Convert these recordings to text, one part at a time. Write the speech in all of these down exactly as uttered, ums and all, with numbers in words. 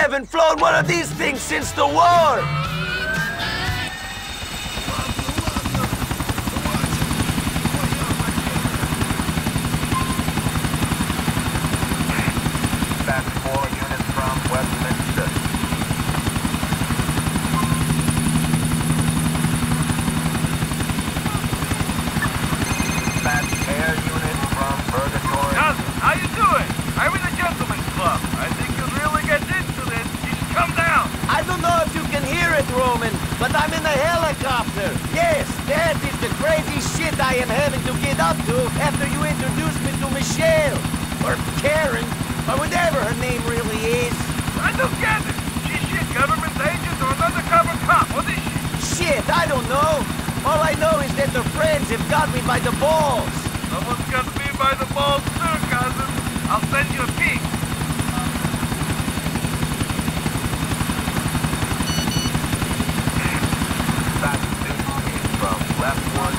haven't flown one of these things since the war! But I'm in a helicopter! Yes, that is the crazy shit I am having to get up to after you introduced me to Michelle! Or Karen, or whatever her name really is. I don't get it! She's shit government agent or an undercover cop, what is she? Shit, I don't know! All I know is that her friends have got me by the balls! Someone's got me by the balls too, cousin! I'll send you a peek! Left one.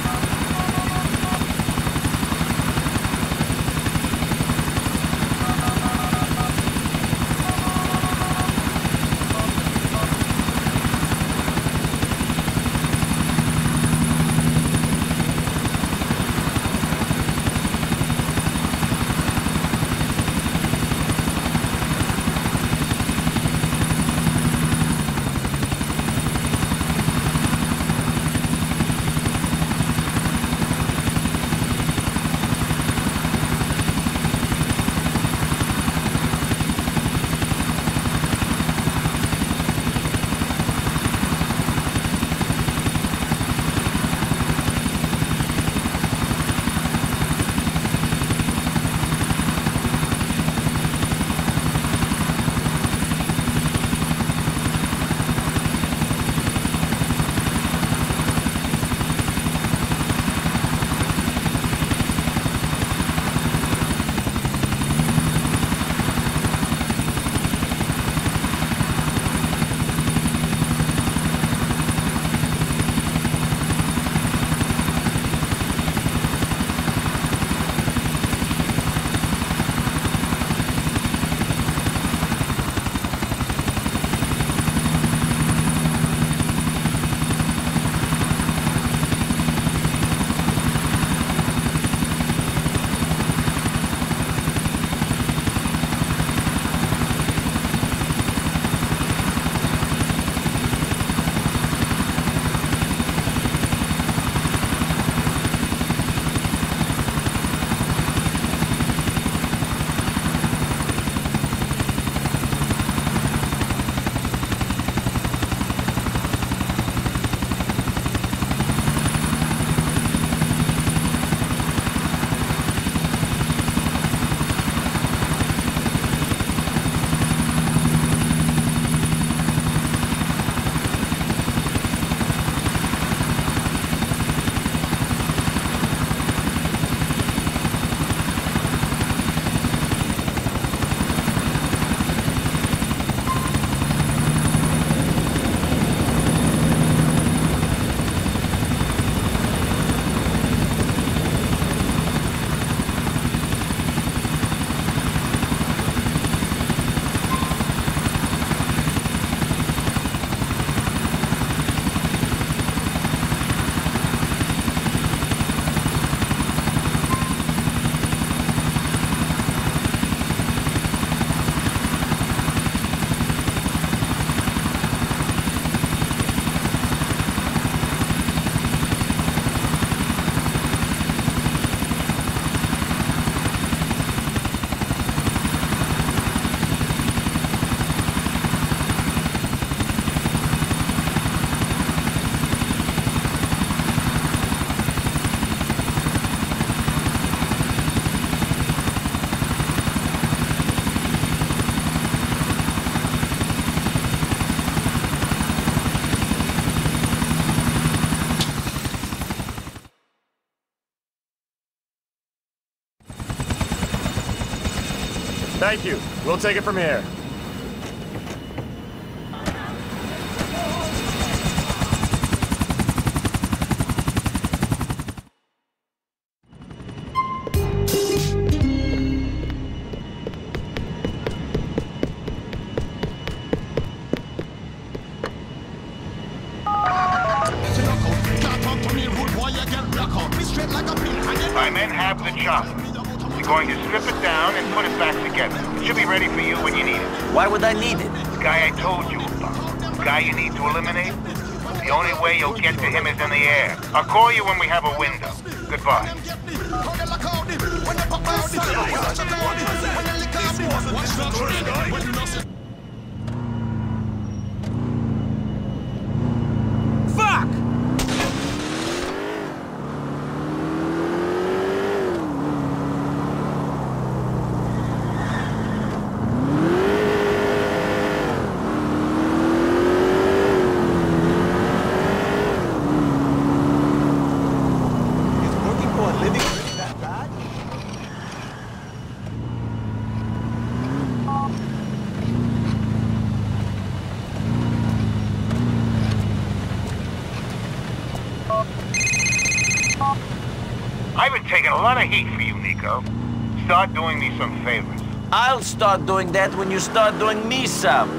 Thank you. We'll take it from here. My men have the chopper. We're going to strip it down and put it back together. It should be ready for you when you need it. Why would I need it? The guy I told you about. The guy you need to eliminate. The only way you'll get to him is in the air. I'll call you when we have a window. Goodbye. Fuck! I've been taking a lot of heat for you, Nico. Start doing me some favors. I'll start doing that when you start doing me some.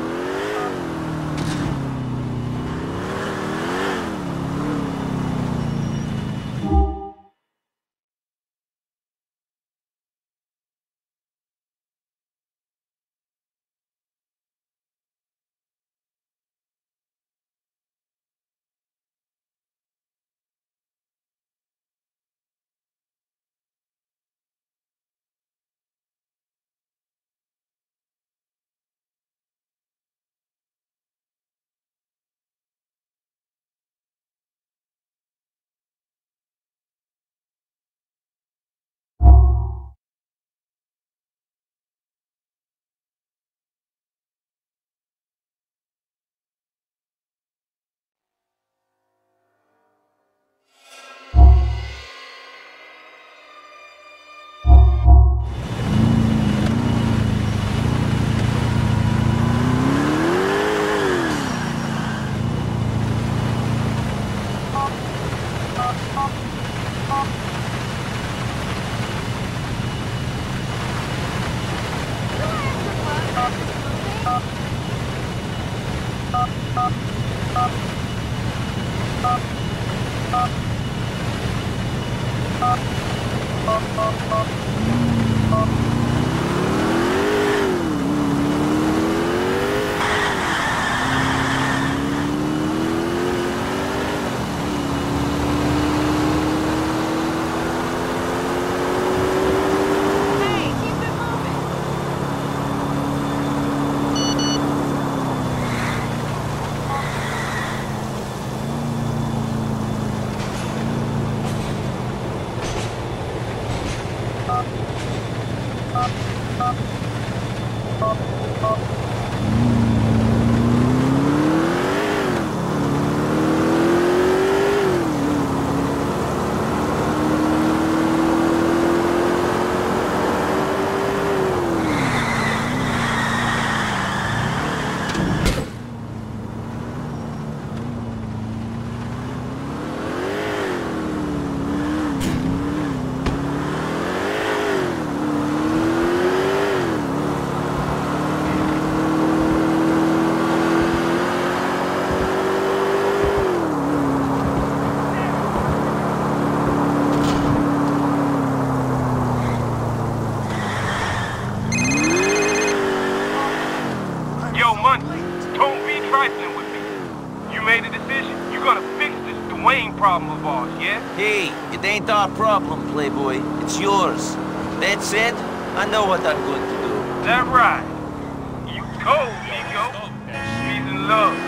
Problem of ours, yeah? Hey, it ain't our problem, Playboy. It's yours. That said, I know what I'm going to do. Is that right? You cold, Nico. She's in love.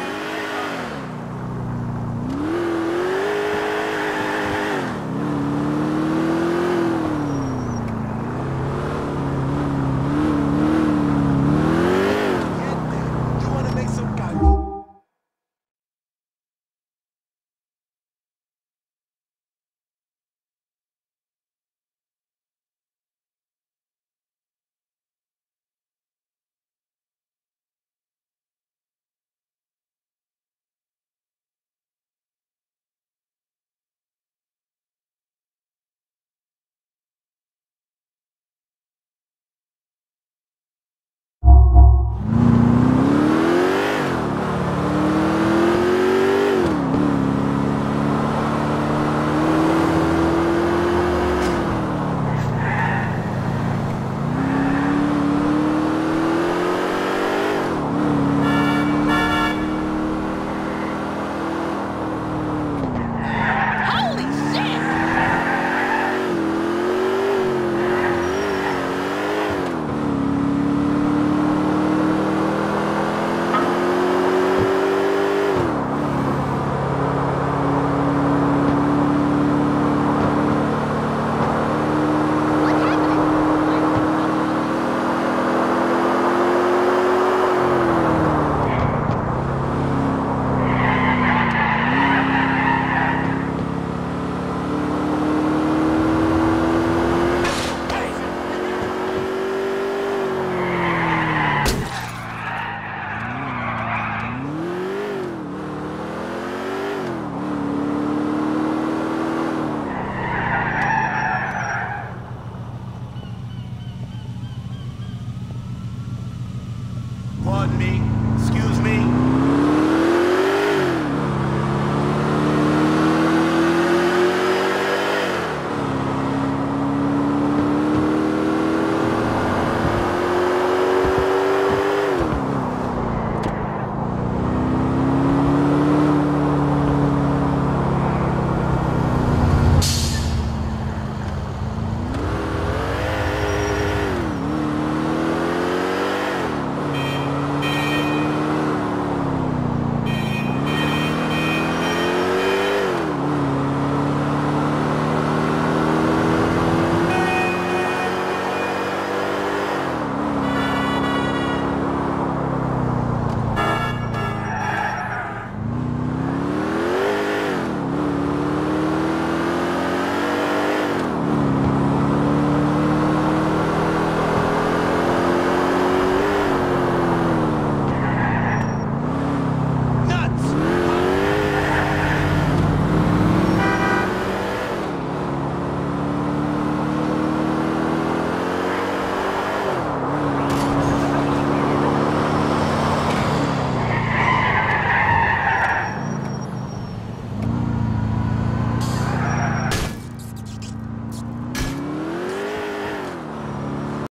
on me.